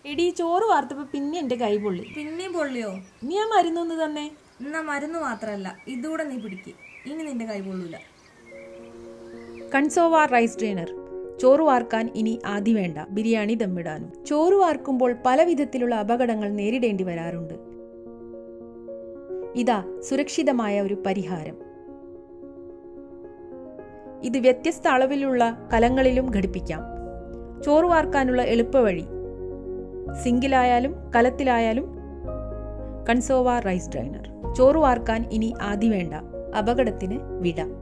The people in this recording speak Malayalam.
എടീ ചോറ് വാർത്തപ്പോ പിന്നെ എന്റെ കൈ പൊള്ളി. പിന്നെയും പൊള്ളിയോ? നീ ആ മരുന്നൊന്ന് തന്നെ. എന്നാ മരുന്ന് മാത്രല്ല ഇതുകൂടെ നീ പിടിക്ക്, ഇനി നിന്റെ കൈ പൊള്ളൂല. കൺസോവ റൈസ് ഡ്രെയിനർ. ചോറ് വാർക്കാൻ ഇനി ആദി വേണ്ട, ബിരിയാണി ദമ്മിടാനും. ചോറ് വാർക്കുമ്പോൾ പല വിധത്തിലുള്ള അപകടങ്ങൾ നേരിടേണ്ടി വരാറുണ്ട്. ഇതാ സുരക്ഷിതമായ ഒരു പരിഹാരം. ഇത് വ്യത്യസ്ത അളവിലുള്ള കലങ്ങളിലും ഘടിപ്പിക്കാം. ചോറ് വാർക്കാനുള്ള എളുപ്പവഴി: സിങ്കിലായാലും കലത്തിലായാലും കൺസോവ റൈസ് ഡ്രെയിനർ. ചോറ് വാർക്കാൻ ഇനി ആദി വേണ്ട, അപകടത്തിന് വിട.